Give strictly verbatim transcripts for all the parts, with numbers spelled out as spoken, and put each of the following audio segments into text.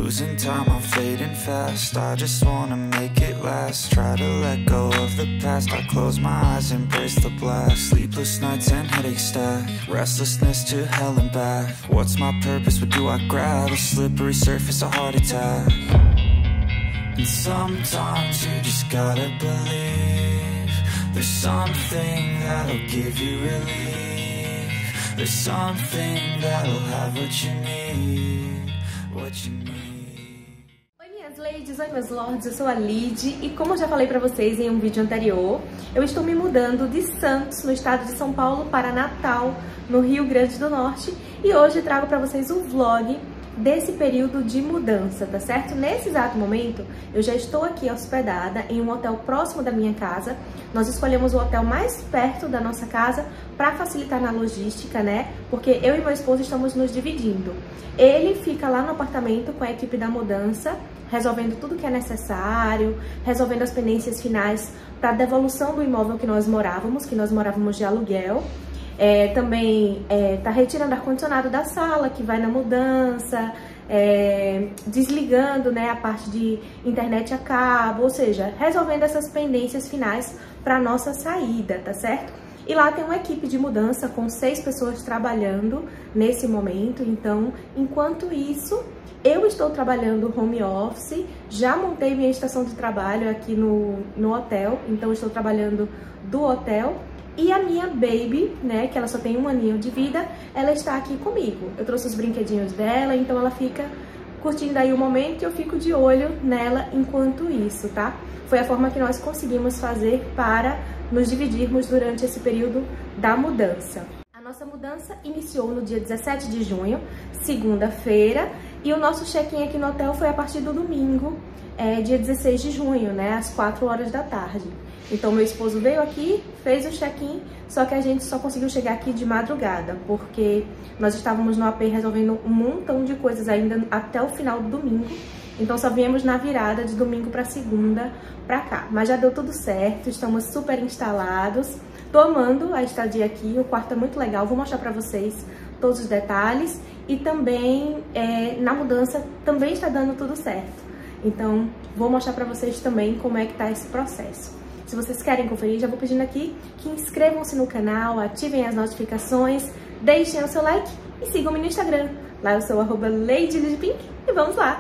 Losing time, I'm fading fast. I just wanna make it last. Try to let go of the past. I close my eyes, embrace the blast. Sleepless nights and headaches stack. Restlessness to hell and back. What's my purpose? What do I grab? A slippery surface, a heart attack. And sometimes you just gotta believe. There's something that'll give you relief. There's something that'll have what you need. What you need. Oi minhas ladies, oi meus lords, eu sou a Lid e como eu já falei pra vocês em um vídeo anterior, eu estou me mudando de Santos, no estado de São Paulo, para Natal, no Rio Grande do Norte, e hoje trago pra vocês um vlog desse período de mudança, tá certo? Nesse exato momento, eu já estou aqui hospedada em um hotel próximo da minha casa. Nós escolhemos o hotel mais perto da nossa casa para facilitar na logística, né? Porque eu e meu esposo estamos nos dividindo. Ele fica lá no apartamento com a equipe da mudança, resolvendo tudo que é necessário, resolvendo as pendências finais para a devolução do imóvel que nós morávamos, que nós morávamos de aluguel. É, também é, tá retirando o ar-condicionado da sala, que vai na mudança, é, desligando, né, a parte de internet a cabo, ou seja, resolvendo essas pendências finais para nossa saída, tá certo? E lá tem uma equipe de mudança com seis pessoas trabalhando nesse momento, então, enquanto isso, eu estou trabalhando home office, já montei minha estação de trabalho aqui no, no hotel, então estou trabalhando do hotel. E a minha baby, né, que ela só tem um aninho de vida, ela está aqui comigo. Eu trouxe os brinquedinhos dela, então ela fica curtindo aí o momento e eu fico de olho nela enquanto isso, tá? Foi a forma que nós conseguimos fazer para nos dividirmos durante esse período da mudança. A nossa mudança iniciou no dia dezessete de junho, segunda-feira, e o nosso check-in aqui no hotel foi a partir do domingo, é, dia dezesseis de junho, né, às quatro horas da tarde. Então, meu esposo veio aqui, fez o check-in, só que a gente só conseguiu chegar aqui de madrugada, porque nós estávamos no A P resolvendo um montão de coisas ainda até o final do domingo. Então, só viemos na virada de domingo para segunda para cá. Mas já deu tudo certo, estamos super instalados. Tô amando a estadia aqui, o quarto é muito legal, vou mostrar para vocês todos os detalhes. E também, é, na mudança, também está dando tudo certo. Então, vou mostrar para vocês também como é que tá esse processo. Se vocês querem conferir, já vou pedindo aqui que inscrevam-se no canal, ativem as notificações, deixem o seu like e sigam-me no Instagram. Lá eu sou arroba Lady Lid Pink e vamos lá!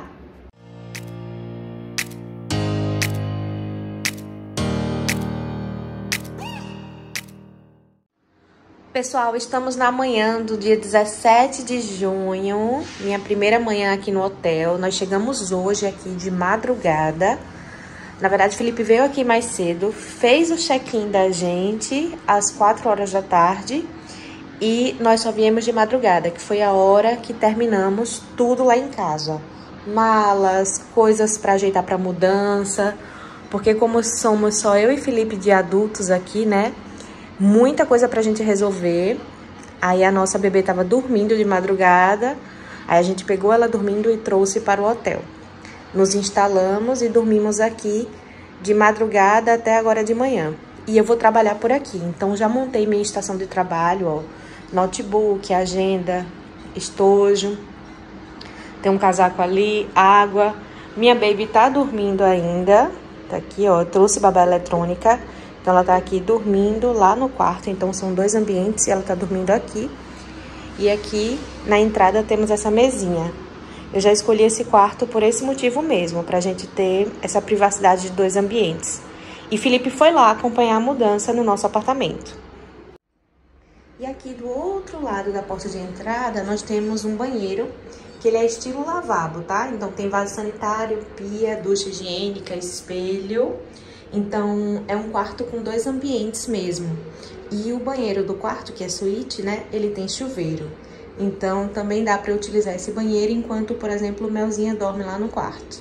Pessoal, estamos na manhã do dia dezessete de junho, minha primeira manhã aqui no hotel. Nós chegamos hoje aqui de madrugada. Na verdade, Felipe veio aqui mais cedo, fez o check-in da gente às quatro horas da tarde e nós só viemos de madrugada, que foi a hora que terminamos tudo lá em casa. Malas, coisas para ajeitar para mudança, porque como somos só eu e Felipe de adultos aqui, né? Muita coisa pra gente resolver. Aí a nossa bebê tava dormindo de madrugada, aí a gente pegou ela dormindo e trouxe para o hotel. Nos instalamos e dormimos aqui de madrugada até agora de manhã. E eu vou trabalhar por aqui, então já montei minha estação de trabalho, ó. Notebook, agenda, estojo. Tem um casaco ali, água. Minha baby tá dormindo ainda. Tá aqui, ó, eu trouxe babá eletrônica. Então ela tá aqui dormindo lá no quarto, então são dois ambientes e ela tá dormindo aqui. E aqui na entrada temos essa mesinha. Eu já escolhi esse quarto por esse motivo mesmo, pra gente ter essa privacidade de dois ambientes. E Felipe foi lá acompanhar a mudança no nosso apartamento. E aqui do outro lado da porta de entrada, nós temos um banheiro, que ele é estilo lavabo, tá? Então tem vaso sanitário, pia, ducha higiênica, espelho. Então é um quarto com dois ambientes mesmo. E o banheiro do quarto, que é suíte, né? Ele tem chuveiro. Então, também dá para utilizar esse banheiro enquanto, por exemplo, Melzinha dorme lá no quarto.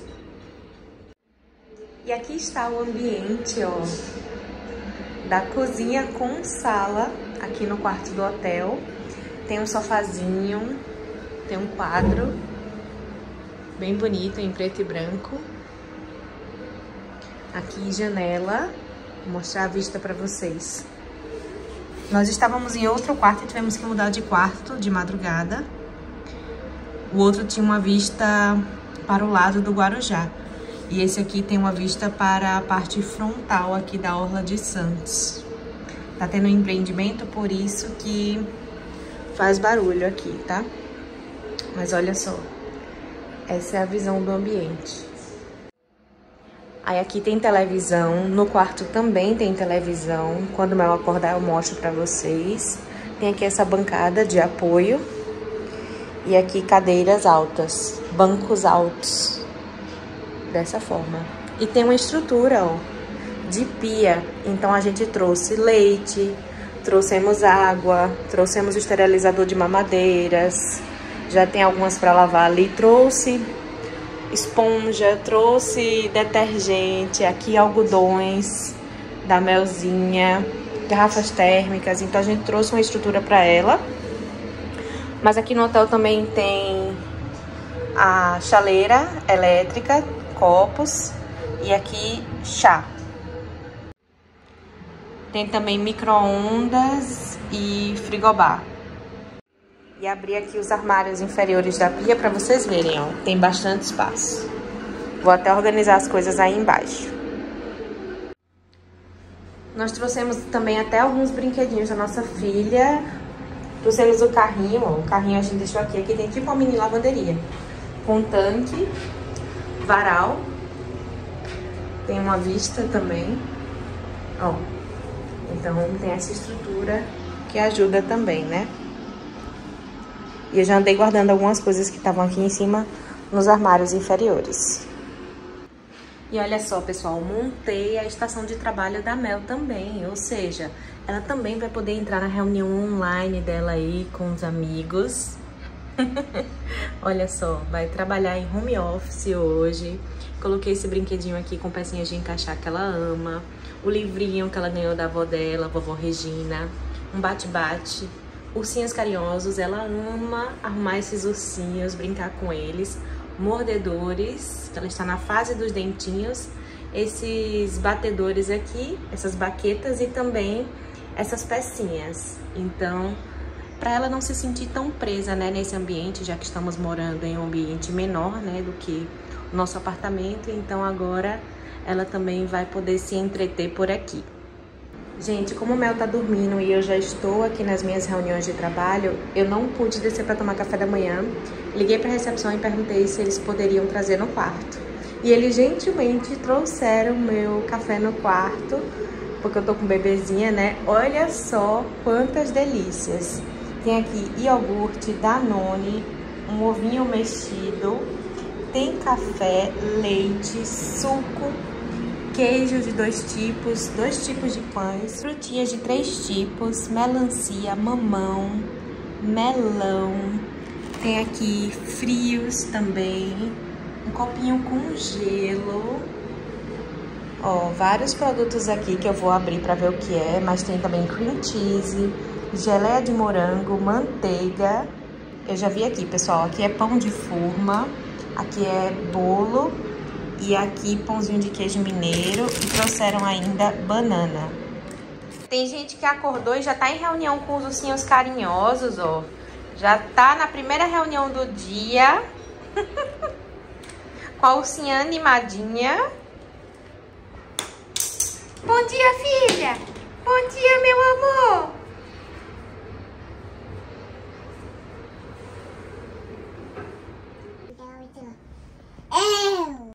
E aqui está o ambiente, ó, da cozinha com sala aqui no quarto do hotel. Tem um sofazinho, tem um quadro bem bonito em preto e branco. Aqui, janela. Vou mostrar a vista para vocês. Nós estávamos em outro quarto e tivemos que mudar de quarto de madrugada. O outro tinha uma vista para o lado do Guarujá. E esse aqui tem uma vista para a parte frontal aqui da Orla de Santos. Tá tendo um empreendimento, por isso que faz barulho aqui, tá? Mas olha só, essa é a visão do ambiente. Aí aqui tem televisão, no quarto também tem televisão. Quando o Mel acordar eu mostro pra vocês. Tem aqui essa bancada de apoio. E aqui cadeiras altas, bancos altos. Dessa forma. E tem uma estrutura, ó, de pia. Então a gente trouxe leite, trouxemos água, trouxemos o esterilizador de mamadeiras. Já tem algumas para lavar ali. Trouxe esponja, trouxe detergente, aqui algodões da Melzinha, garrafas térmicas. Então a gente trouxe uma estrutura para ela. Mas aqui no hotel também tem a chaleira elétrica, copos e aqui chá. Tem também micro-ondas e frigobar. E abrir aqui os armários inferiores da pia para vocês verem, ó. Tem bastante espaço. Vou até organizar as coisas aí embaixo. Nós trouxemos também até alguns brinquedinhos da nossa filha. Trouxemos o carrinho, ó. O carrinho a gente deixou aqui. Aqui tem tipo uma mini lavanderia. Com tanque, varal. Tem uma vista também. Ó. Então tem essa estrutura que ajuda também, né? E eu já andei guardando algumas coisas que estavam aqui em cima nos armários inferiores. E olha só, pessoal, montei a estação de trabalho da Mel também. Ou seja, ela também vai poder entrar na reunião online dela aí com os amigos. Olha só, vai trabalhar em home office hoje. Coloquei esse brinquedinho aqui com pecinhas de encaixar que ela ama. O livrinho que ela ganhou da avó dela, a vovó Regina. Um bate-bate. Ursinhos carinhosos, ela ama arrumar esses ursinhos, brincar com eles. Mordedores, ela está na fase dos dentinhos. Esses batedores aqui, essas baquetas e também essas pecinhas. Então, para ela não se sentir tão presa, né, nesse ambiente, já que estamos morando em um ambiente menor, né, do que o nosso apartamento. Então agora ela também vai poder se entreter por aqui. Gente, como o Mel tá dormindo e eu já estou aqui nas minhas reuniões de trabalho, eu não pude descer para tomar café da manhã. Liguei para a recepção e perguntei se eles poderiam trazer no quarto. E eles gentilmente trouxeram meu café no quarto, porque eu tô com bebezinha, né? Olha só quantas delícias. Tem aqui iogurte, Danone, um ovinho mexido, tem café, leite, suco, queijo de dois tipos, dois tipos de pães, frutinhas de três tipos, melancia, mamão, melão. Tem aqui frios também, um copinho com gelo. Ó, vários produtos aqui que eu vou abrir pra ver o que é, mas tem também cream cheese, geleia de morango, manteiga. Eu já vi aqui, pessoal, aqui é pão de forma, aqui é bolo. E aqui pãozinho de queijo mineiro e trouxeram ainda banana. Tem gente que acordou e já tá em reunião com os ursinhos carinhosos, ó. Já tá na primeira reunião do dia. Com a ursinha animadinha. Bom dia, filha! Bom dia, meu amor! É.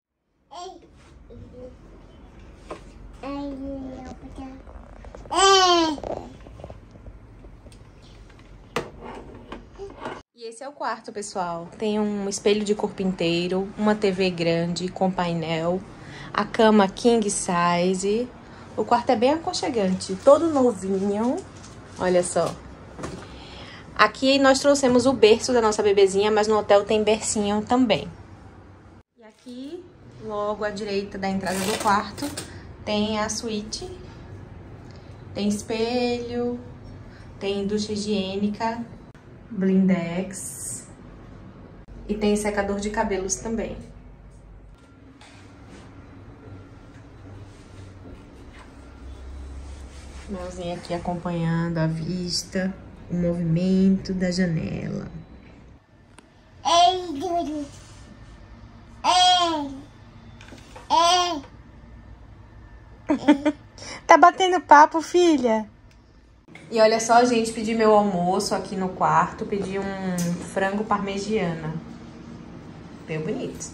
E esse é o quarto, pessoal. Tem um espelho de corpo inteiro, uma T V grande com painel, a cama king size. O quarto é bem aconchegante, todo novinho. Olha só. Aqui nós trouxemos o berço da nossa bebezinha, mas no hotel tem bercinho também. E aqui, logo à direita da entrada do quarto, tem a suíte. Tem espelho, tem ducha higiênica, blindex e tem secador de cabelos também. Melzinha aqui acompanhando a vista, o movimento da janela. Ei, Dudu. Ei. Tá batendo papo, filha? E olha só, gente, pedi meu almoço aqui no quarto. Pedi um frango parmegiana. Bem bonito.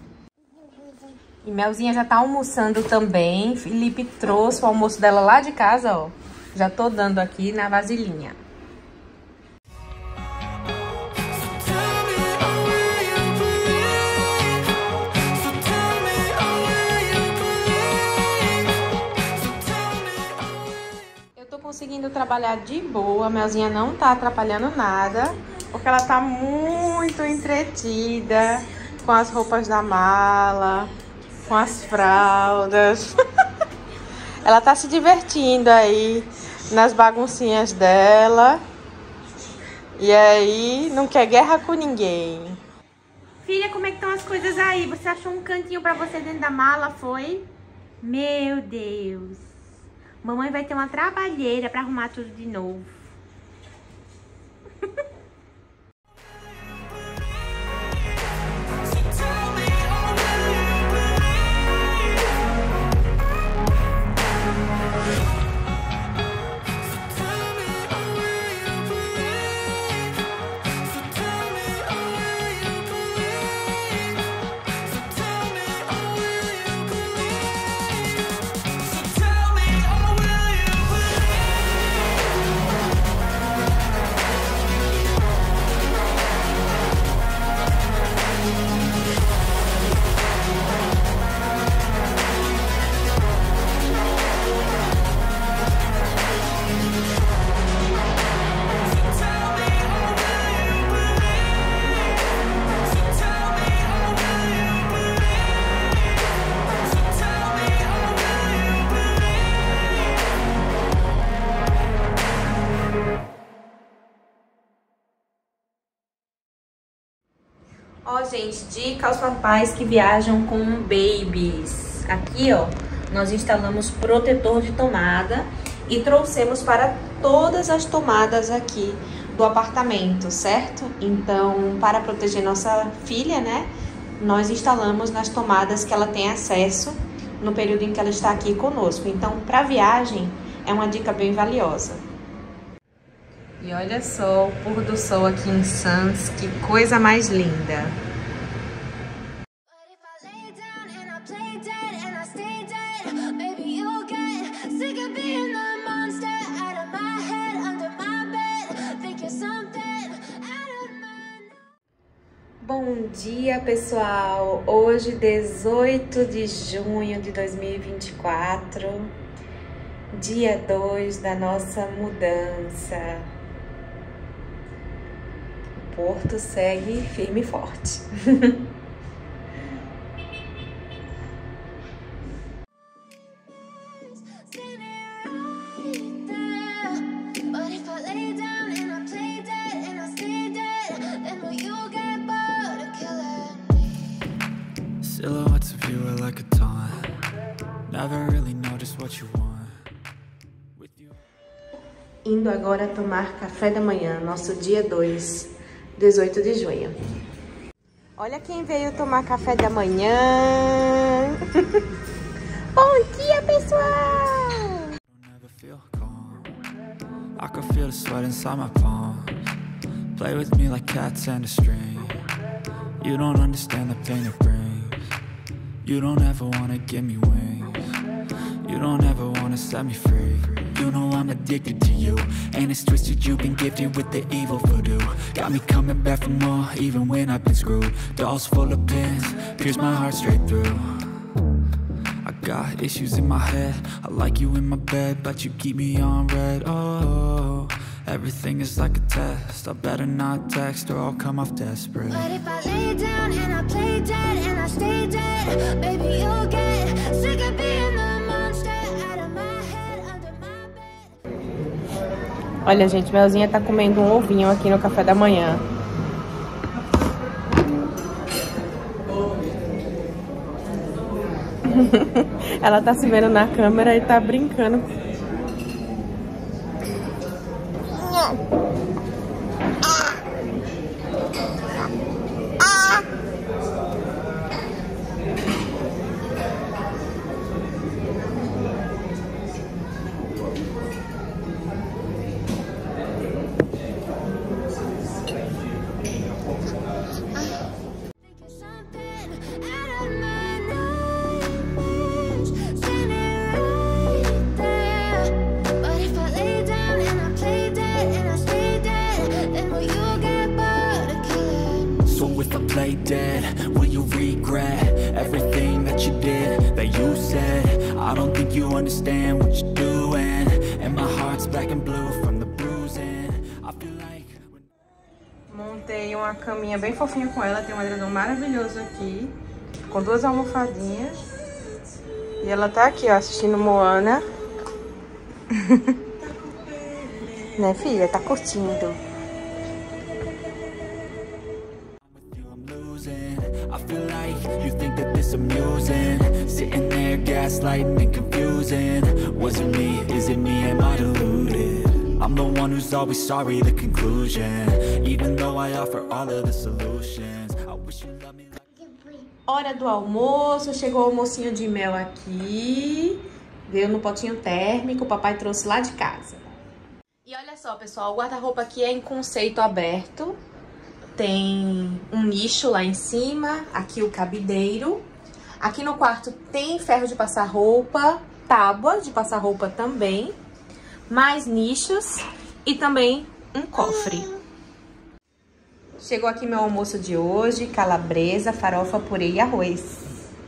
E Melzinha já tá almoçando também. Felipe trouxe o almoço dela lá de casa, ó. Já tô dando aqui na vasilhinha. Conseguindo trabalhar de boa, a Melzinha não tá atrapalhando nada, porque ela tá muito entretida com as roupas da mala, com as fraldas. Ela tá se divertindo aí nas baguncinhas dela. E aí, não quer guerra com ninguém. Filha, como é que estão as coisas aí? Você achou um cantinho pra você dentro da mala, foi? Meu Deus! Mamãe vai ter uma trabalheira pra arrumar tudo de novo. Ó, gente, dica aos papais que viajam com babies. Aqui, ó, nós instalamos protetor de tomada e trouxemos para todas as tomadas aqui do apartamento, certo? Então, para proteger nossa filha, né, nós instalamos nas tomadas que ela tem acesso no período em que ela está aqui conosco. Então, para viagem, é uma dica bem valiosa. E olha só o pôr do sol aqui em Santos, que coisa mais linda. Bom dia, pessoal! Hoje, dezoito de junho de dois mil e vinte e quatro, dia dois da nossa mudança. O Porto segue firme e forte. Silhouettes of you are like a taunt. Never really know just what you want. With you. Indo agora tomar café da manhã, nosso dia dois, dezoito de junho. Olha quem veio tomar café da manhã. Bom dia, pessoal! I can feel the sweat inside my palms. Play with me like cats and a string. You don't understand the pain it brings. You don't ever wanna give me wings. You don't ever wanna set me free. You know I'm addicted to you, and it's twisted, you've been gifted with the evil voodoo. Got me coming back for more, even when I've been screwed. Dolls full of pins, pierce my heart straight through. I got issues in my head, I like you in my bed, but you keep me on red. Oh, everything is like a test, I better not text or I'll come off desperate. But if I lay down and I play dead and I stay dead, baby you'll get sick of being the monster out of my head, under my bed. Olha, gente, Melzinha tá comendo um ovinho aqui no café da manhã. Ela tá se vendo na câmera e tá brincando. lay dead, will you regret everything that you did, that you said? I don't think you understand what you're doing, and my heart's black and blue from the bruising. I feel like... Montei uma caminha bem fofinha com ela, tem um edredom maravilhoso aqui, com duas almofadinhas. E ela tá aqui, ó, assistindo Moana. Né, filha? Tá curtindo. I feel like you think that this amusing, sitting there gaslighting and confusing. Was it me? Is it me? Am I deluded? I'm the one who's always sorry, the conclusion, even though I offer all of the solutions. I wish you loved me like... Hora do almoço, chegou o almocinho de mel aqui. Veio no potinho térmico, o papai trouxe lá de casa. E olha só, pessoal, o guarda-roupa aqui é em conceito aberto. Tem um nicho lá em cima, aqui o cabideiro. Aqui no quarto tem ferro de passar roupa, tábua de passar roupa também. Mais nichos e também um cofre. Chegou aqui meu almoço de hoje, calabresa, farofa, purê e arroz.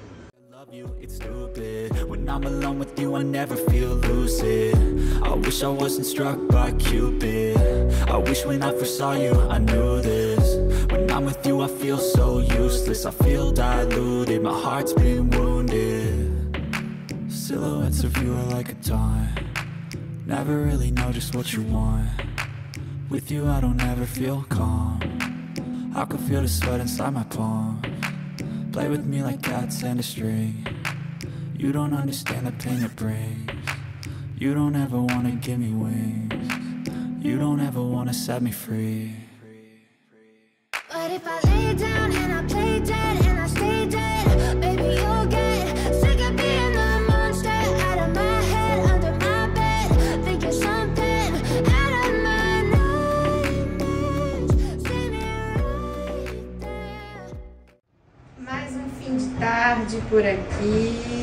When I'm alone with you, I never feel lucid. I wish I wasn't struck by Cupid. I wish when I first saw you, I knew this. When I'm with you, I feel so useless. I feel diluted, my heart's been wounded. Silhouettes of you are like a taunt. Never really know just what you want. With you, I don't ever feel calm. I can feel the sweat inside my palms. Play with me like cats and a string. You don't understand the pain it brings. You don't ever wanna give me wings. You don't ever wanna set me free. But if I lay down and I play dead and I stay dead, baby, you'll get sick of being the monster out of my head, under my bed, thinking something out of my nightmares. See me right there. Mais um fim de tarde por aqui.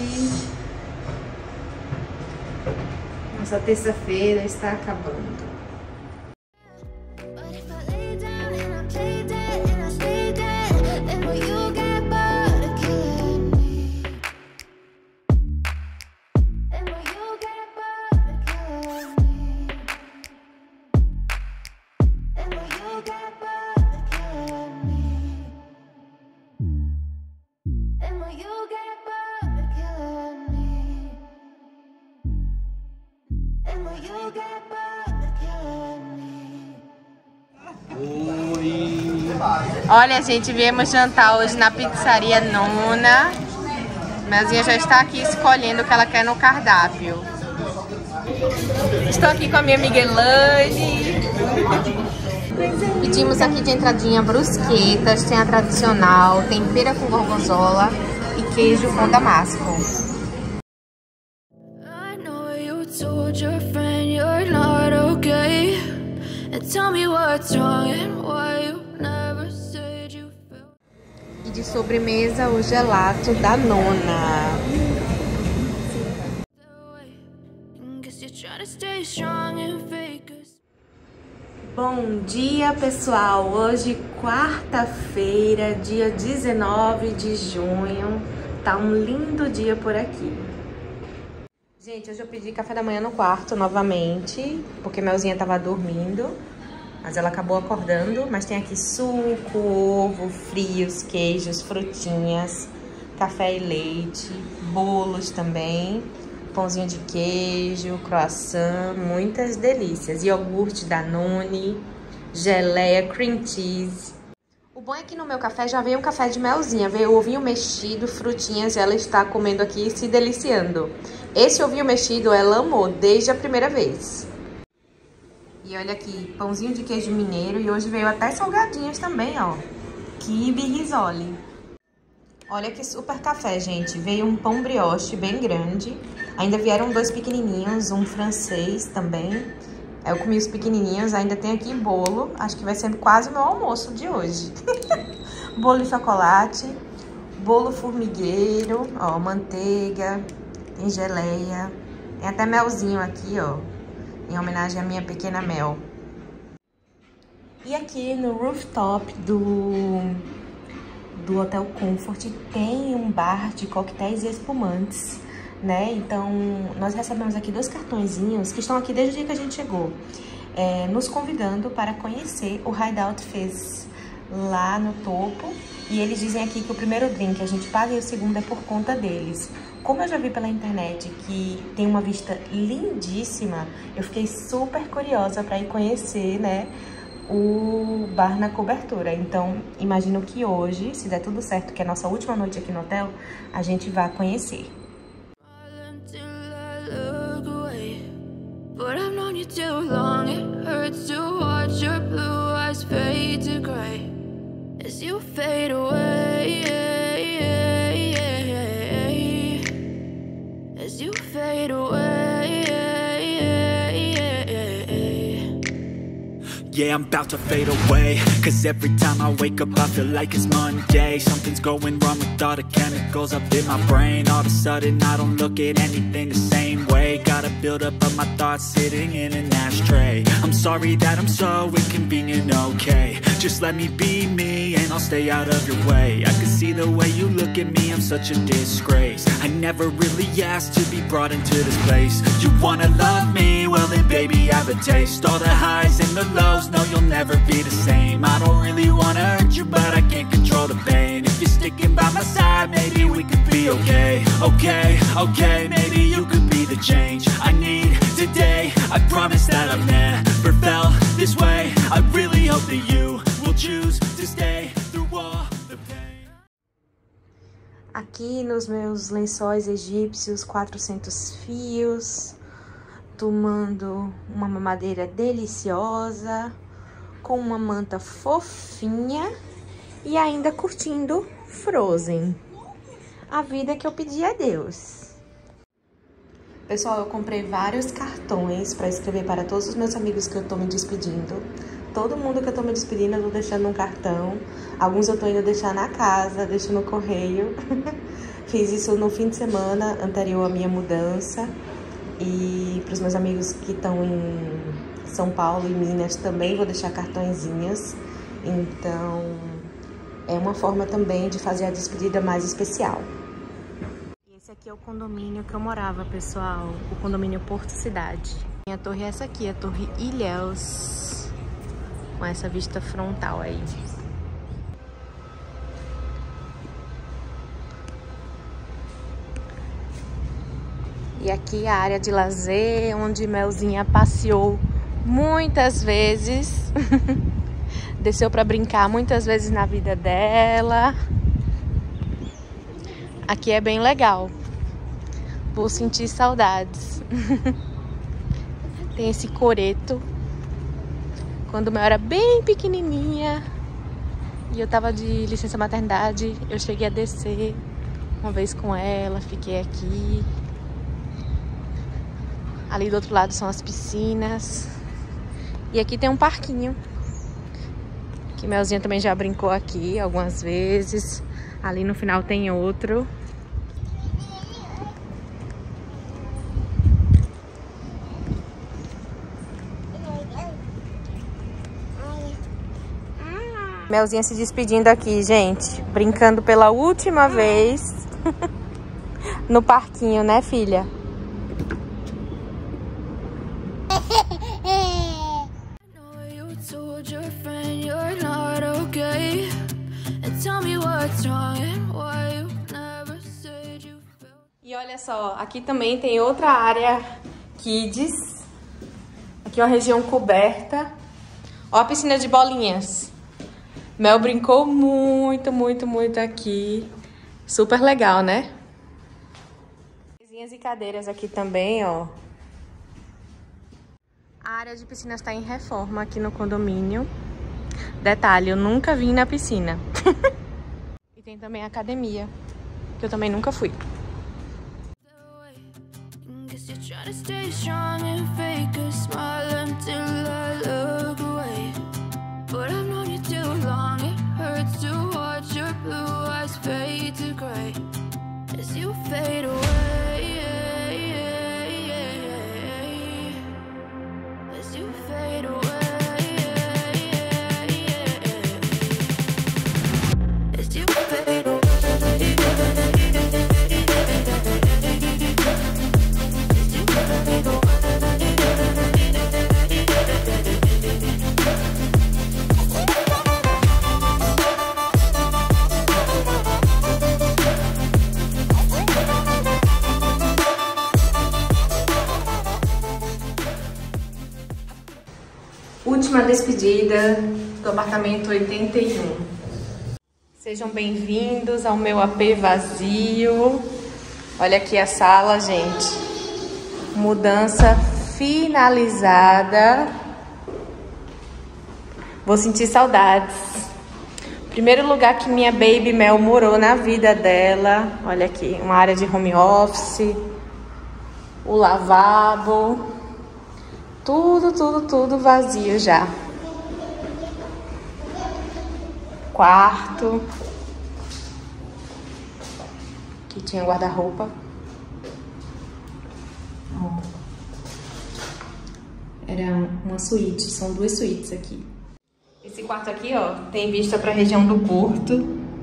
Nossa terça-feira está acabando. But if I lay down and I play dead and I stay dead, then will you get bored of killing me? Then will you get bored of killing me? Then will you get bored of killing me? Then will you get bored of killing me? Then will you get bored of killing me? Olha, gente, viemos jantar hoje na pizzaria Nona. Melzinha já está aqui escolhendo o que ela quer no cardápio. Estou aqui com a minha amiga Elane. Pedimos aqui de entradinha brusquetas, tem a tradicional, tem pera com gorgonzola e queijo com damasco. I know you told your friend you're not okay, and tell me what's wrong and why you never said you felt. E de sobremesa, o gelato da Nona. that way. And guess you're trying to stay strong and fake us. Bom dia, pessoal! Hoje, quarta-feira, dia dezenove de junho. Tá um lindo dia por aqui. Gente, hoje eu pedi café da manhã no quarto novamente, porque Melzinha tava dormindo, mas ela acabou acordando. Mas tem aqui suco, ovo, frios, queijos, frutinhas, café e leite, bolos também, pãozinho de queijo, croissant, muitas delícias. Iogurte Danone, geleia, cream cheese. O bom é que no meu café já veio um café de Melzinha, veio ovinho mexido, frutinhas, e ela está comendo aqui e se deliciando. Esse ovinho mexido ela amou desde a primeira vez. E olha aqui, pãozinho de queijo mineiro, e hoje veio até salgadinhas também, ó. Quibe e risole. Olha que super café, gente. Veio um pão brioche bem grande. Ainda vieram dois pequenininhos, um francês também. Eu comi os pequenininhos, ainda tem aqui bolo. Acho que vai ser quase o meu almoço de hoje. Bolo de chocolate, bolo formigueiro, ó, manteiga, tem geleia. Tem até melzinho aqui, ó, em homenagem à minha pequena Mel. E aqui no rooftop do do Hotel Comfort tem um bar de coquetéis e espumantes, né? Então, nós recebemos aqui dois cartõezinhos que estão aqui desde o dia que a gente chegou, é, nos convidando para conhecer o Hideout Fizz lá no topo. E eles dizem aqui que o primeiro drink a gente paga e o segundo é por conta deles. Como eu já vi pela internet que tem uma vista lindíssima, eu fiquei super curiosa para ir conhecer, né, o bar na cobertura. Então, imagino que hoje, se der tudo certo, que é a nossa última noite aqui no hotel, a gente vai conhecer. Yeah, I'm about to fade away, cause every time I wake up I feel like it's Monday. Something's going wrong with all the chemicals up in my brain. All of a sudden I don't look at anything the same way. Gotta build up of my thoughts sitting in an ashtray. I'm sorry that I'm so inconvenient, okay. Just let me be me and I'll stay out of your way. I can see the way you look at me, I'm such a disgrace. I never really asked to be brought into this place. You wanna love me? Well then baby I have a taste. All the highs and the lows, no you'll never be the same. I don't really wanna hurt you but I can't control the pain. If you're sticking by my side maybe we could be okay. Okay, okay, maybe you could be the change I need today. I promise that I've never felt this way. I really hope that you will choose to stay through all the pain. Aqui nos meus lençóis egípcios, quatrocentos fios, tomando uma mamadeira deliciosa, com uma manta fofinha e ainda curtindo Frozen. A vida que eu pedi a Deus. Pessoal, eu comprei vários cartões para escrever para todos os meus amigos que eu tô me despedindo. Todo mundo que eu tô me despedindo eu tô deixando um cartão. Alguns eu tô indo deixar na casa, deixo no correio. Fiz isso no fim de semana anterior à minha mudança. E para os meus amigos que estão em São Paulo e Minas também vou deixar cartõezinhos. Então, é uma forma também de fazer a despedida mais especial. Esse aqui é o condomínio que eu morava, pessoal. O condomínio Porto Cidade. A torre é essa aqui, a Torre Ilhéus. Com essa vista frontal aí. E aqui a área de lazer, onde Melzinha passeou muitas vezes. Desceu para brincar muitas vezes na vida dela. Aqui é bem legal. Vou sentir saudades. Tem esse coreto. Quando Mel era bem pequenininha e eu tava de licença maternidade, eu cheguei a descer uma vez com ela, fiquei aqui. Ali do outro lado são as piscinas. E aqui tem um parquinho. Que Melzinha também já brincou aqui algumas vezes. Ali no final tem outro. Melzinha se despedindo aqui, gente. Brincando pela última vez. No parquinho, né, filha? E olha só, aqui também tem outra área Kids. Aqui é uma região coberta. Ó a piscina de bolinhas. Mel brincou muito, muito, muito aqui. Super legal, né? Mesinhas e cadeiras aqui também, ó. A área de piscina está em reforma aqui no condomínio. Detalhe, eu nunca vim na piscina. E tem também a academia, que eu também nunca fui. You Última despedida do apartamento oitenta e um. Sejam bem-vindos ao meu A P vazio. Olha aqui a sala, gente. Mudança finalizada. Vou sentir saudades. Primeiro lugar que minha baby Mel morou na vida dela. Olha aqui, uma área de home office. O lavabo. Tudo, tudo, tudo vazio já. Quarto. Aqui tinha guarda-roupa. Era uma suíte, são duas suítes aqui. Esse quarto aqui, ó, tem vista para a região do Porto.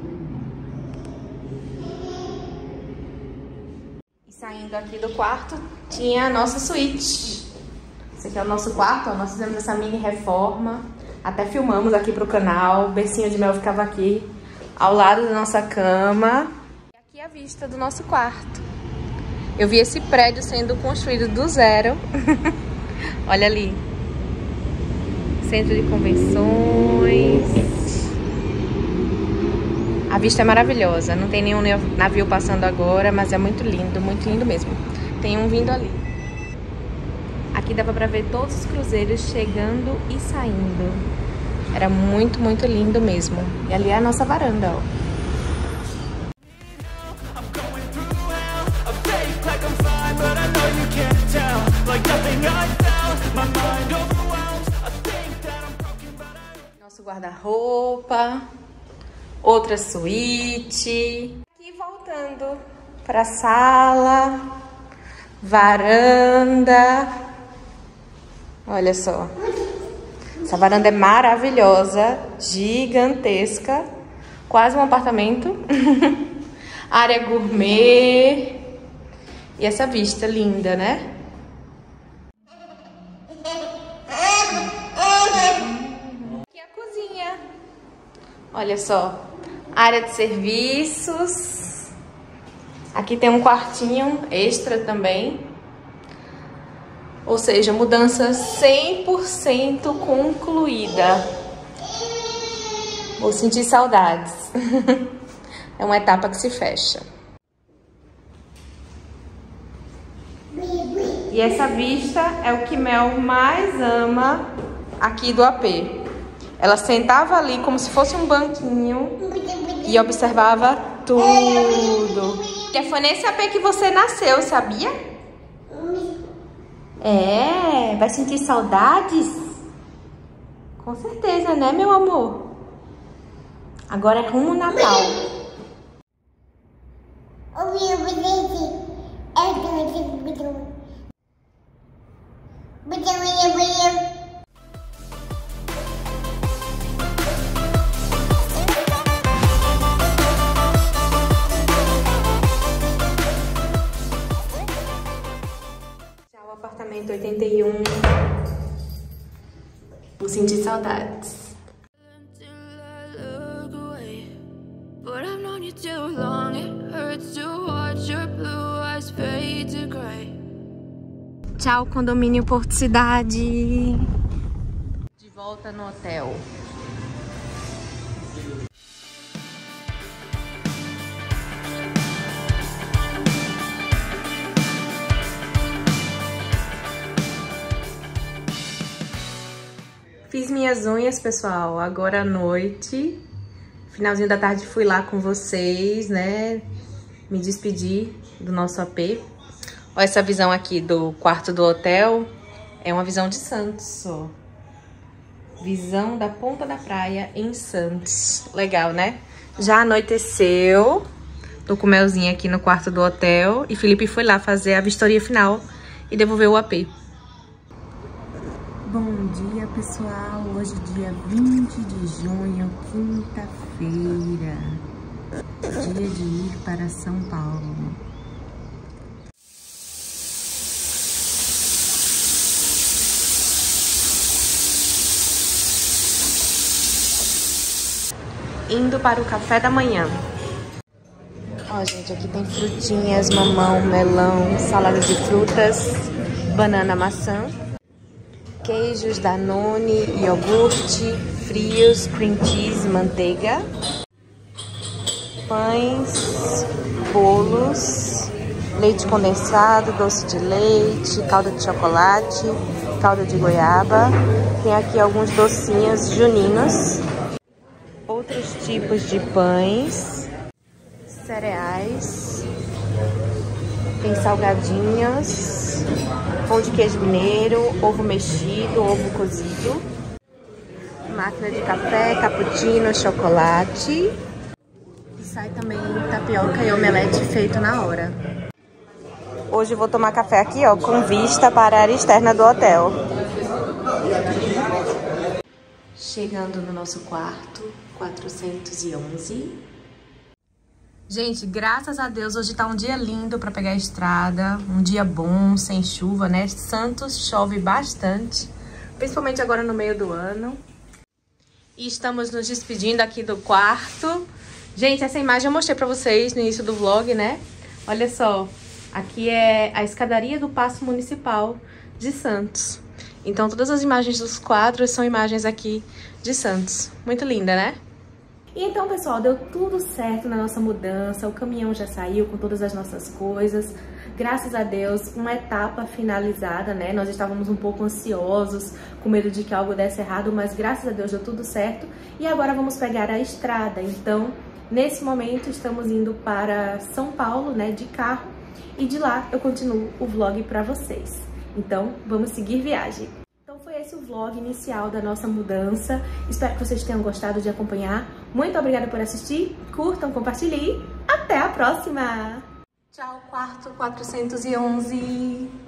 E saindo aqui do quarto, tinha a nossa suíte. Esse aqui é o nosso quarto, ó, nós fizemos essa mini reforma. Até filmamos aqui pro canal. O bercinho de Mel ficava aqui, ao lado da nossa cama. E aqui a vista do nosso quarto. Eu vi esse prédio sendo construído do zero. Olha ali. Centro de convenções. A vista é maravilhosa. Não tem nenhum navio passando agora, mas é muito lindo, muito lindo mesmo. Tem um vindo ali. Aqui dava pra ver todos os cruzeiros chegando e saindo. Era muito, muito lindo mesmo. E ali é a nossa varanda, ó. Nosso guarda-roupa, outra suíte. Aqui voltando para a sala, varanda. Olha só, essa varanda é maravilhosa, gigantesca, quase um apartamento. Área gourmet e essa vista linda, né? Olha só, área de serviços. Aqui tem um quartinho extra também. Ou seja, mudança cem por cento concluída. Vou sentir saudades. É uma etapa que se fecha. E essa vista é o que Mel mais ama aqui do A P. Ela sentava ali como se fosse um banquinho e observava tudo. E foi nesse A P que você nasceu, sabia? É, vai sentir saudades? Com certeza, né, meu amor? Agora é rumo Natal. Apartamento oitenta e um. Vou sentir saudades. Tchau, condomínio Porto Cidade. De volta no hotel. Fiz minhas unhas, pessoal, agora à noite. Finalzinho da tarde fui lá com vocês, né? Me despedi do nosso A P. Olha essa visão aqui do quarto do hotel. É uma visão de Santos, ó. Visão da ponta da praia em Santos. Legal, né? Já anoiteceu. Tô com o Melzinho aqui no quarto do hotel. E Felipe foi lá fazer a vistoria final e devolver o A P. Bom dia, pessoal. Hoje, dia vinte de junho, quinta-feira. Dia de ir para São Paulo. Indo para o café da manhã. Ó, gente, aqui tem frutinhas, mamão, melão, salada de frutas, banana, maçã. Queijos, Danone, iogurte, frios, cream cheese, manteiga. Pães, bolos, leite condensado, doce de leite, calda de chocolate, calda de goiaba. Tem aqui alguns docinhos juninos. Outros tipos de pães, cereais. Tem salgadinhos, pão de queijo mineiro, ovo mexido, ovo cozido. Máquina de café, cappuccino, chocolate. E sai também tapioca e omelete feito na hora. Hoje eu vou tomar café aqui, ó, com vista para a área externa do hotel. Chegando no nosso quarto, quatrocentos e onze. Gente, graças a Deus, hoje tá um dia lindo pra pegar a estrada, um dia bom, sem chuva, né? Santos chove bastante, principalmente agora no meio do ano. E estamos nos despedindo aqui do quarto. Gente, essa imagem eu mostrei pra vocês no início do vlog, né? Olha só, aqui é a escadaria do Paço Municipal de Santos. Então todas as imagens dos quadros são imagens aqui de Santos. Muito linda, né? E então, pessoal, deu tudo certo na nossa mudança, o caminhão já saiu com todas as nossas coisas. Graças a Deus, uma etapa finalizada, né? Nós estávamos um pouco ansiosos, com medo de que algo desse errado, mas graças a Deus deu tudo certo. E agora vamos pegar a estrada. Então, nesse momento, estamos indo para São Paulo, né, de carro. E de lá eu continuo o vlog para vocês. Então, vamos seguir viagem. Foi esse o vlog inicial da nossa mudança. Espero que vocês tenham gostado de acompanhar. Muito obrigada por assistir. Curtam, compartilhem. Até a próxima! Tchau, quarto quatrocentos e onze!